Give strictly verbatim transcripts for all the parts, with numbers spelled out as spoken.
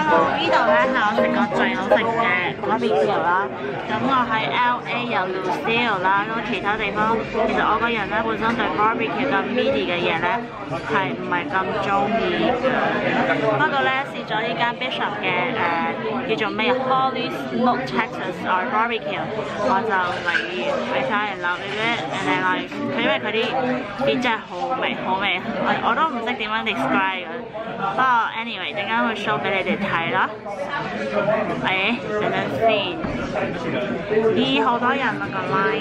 呢度咧係我食過最好食嘅 barbecue 啦。咁我喺 L A 有 Lucille 啦，咁其他地方其實我個人咧本身對 barbecue 咁 meaty 嘅嘢咧係唔係咁中意嘅。不過咧試咗呢間 Bishop 嘅誒、呃、叫做咩 Holy Smoke Texas or barbecue， 我就嚟嚟晒嚟留嘅啫，人哋嚟佢因為佢啲片真係好味好味，我我都唔識點樣 describe 嘅。不過 anyway 陣間會 show 俾你哋睇啦。誒，等陣先。咦，好多人啊個 line，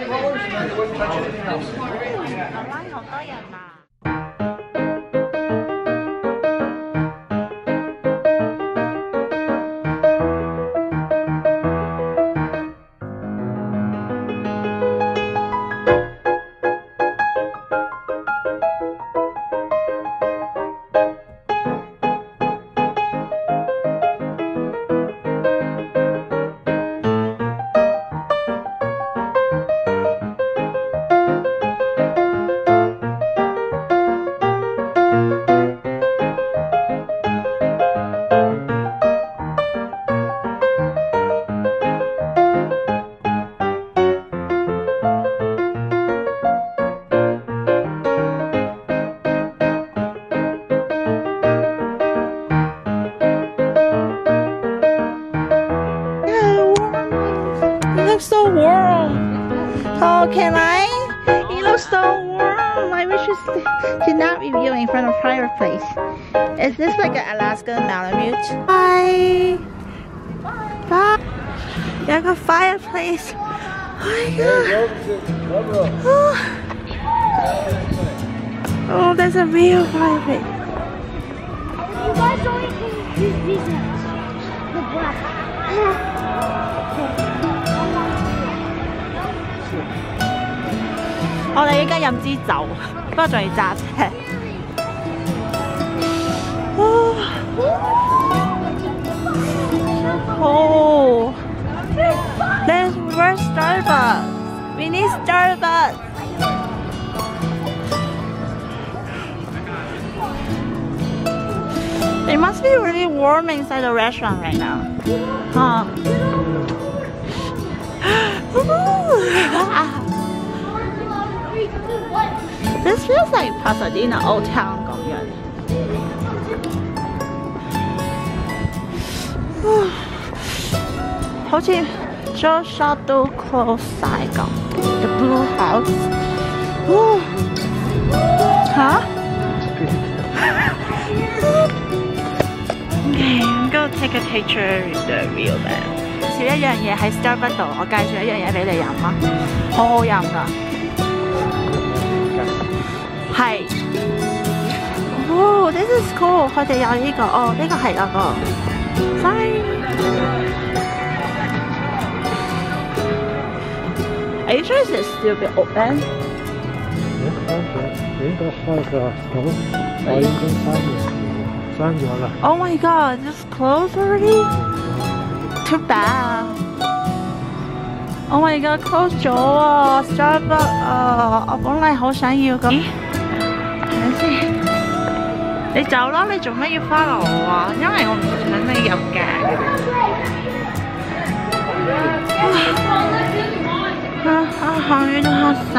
個 line 好多人啊！So warm. Oh, can I? It looks so warm. I wish you did not review in front of fireplace. Is this like an Alaskan Malamute? Bye. Bye. You got a fireplace. Oh my god. Oh, oh that's a real fireplace. You guys only can use these ones. The black. 我哋依家飲支酒，不過仲要揸車。哦 ，Let's where's Starbucks? We need Starbucks. It must be really warm inside the restaurant right now. Huh? This feels like Pasadena Old Town 咁樣。好似 Joe Shop 都 close 晒咁。The Blue House。吓 ？Okay, I'm gonna take a picture with the real man。介紹一樣嘢喺 Starbucks 度，我介紹一樣嘢俾你飲啊，好好飲㗎。係，哦 ，this is cool， 佢哋有呢個，哦，呢個係嗰個 ，sorry。Are you sure it's still be open？ 應該開㗎，咁我應該閂咗，閂咗啦。 Oh my god, just closed already? Too bad. Oh my god, close 咗啊 ！Starbucks 啊，我本嚟好想要咁。你走啦！你做咩要 follow 我啊？因為我唔想你入嘅。啊啊！下雨都黑晒。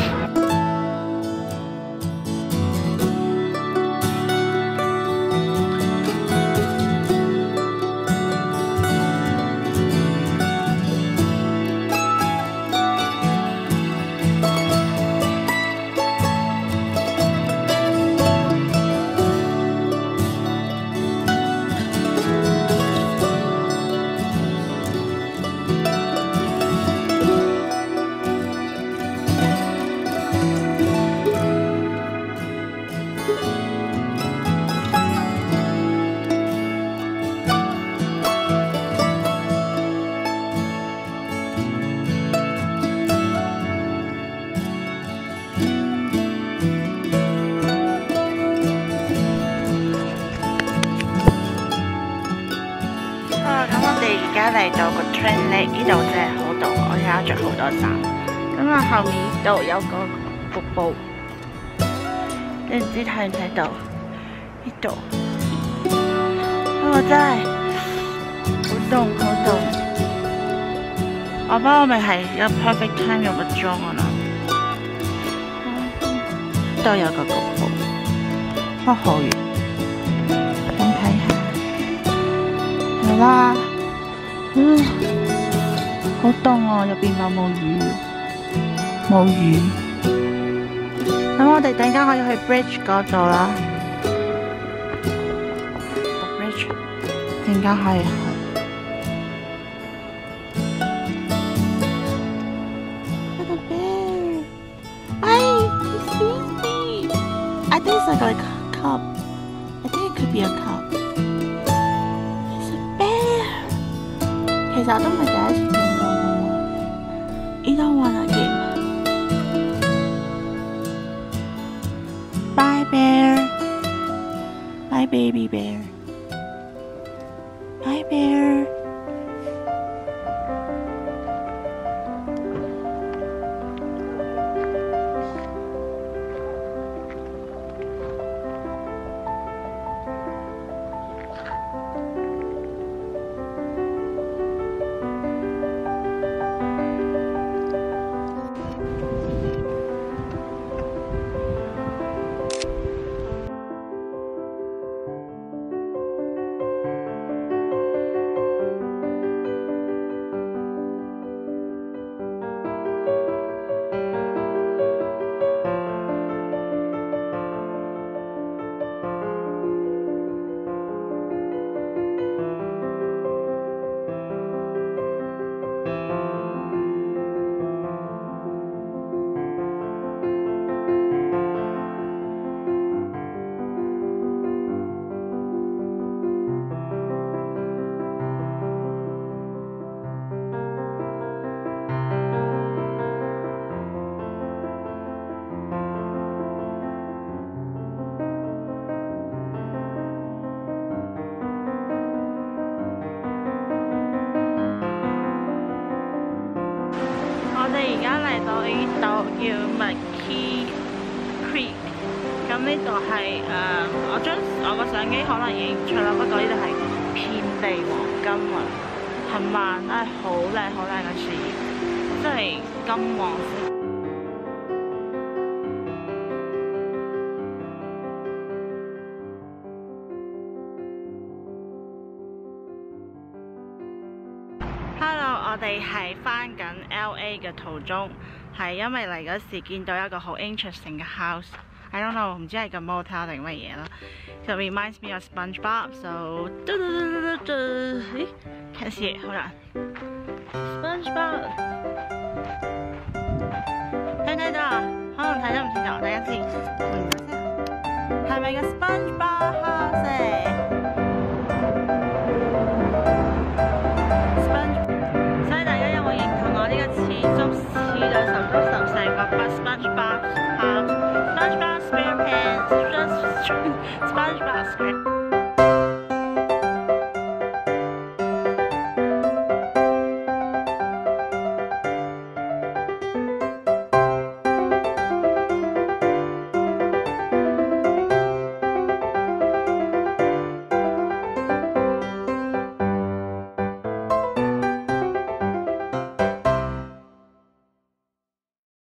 而家嚟到個 train lake 呢度真係好凍，我而家着好多衫。咁啊，後面度有個瀑布，你唔知睇唔睇到？呢度，不過真係好凍好凍。我幫我咪係一個 perfect time 用個妝啊啦，都有個局部，不可以。咁睇下，係啦，嗯，好凍啊！入邊有冇雨？冇雨。咁我哋陣間可以去 bridge 嗰度啦。bridge 陣間可以去。Little bear, hi, excuse me. I think it's like a cup. I think it could be a cup. It's a bear. 其實我都唔係第一次見到嘅喎。You don't wanna give. Bye, bear. Bye, baby bear. Bye, bear. 我哋而家嚟到呢度叫 McKee Creek， 咁呢度係誒，我將我個相機可能影唔出啦，不過呢度係遍地黃金雲，係萬真係好靚好靚嘅樹葉，即係金黃色。Hello， 我哋係返緊 L A 嘅途中，係因為嚟嗰時見到一個好 interesting 嘅 house。I don't know， 唔知係個 motel 定乜嘢啦。So it reminds me of SpongeBob。So， 嘟嘟嘟嘟嘟，咦 ，can't see it， 好難。SpongeBob， 睇唔睇到啊？可能睇得唔清楚，等陣先，換咗先。係咪個 SpongeBob house？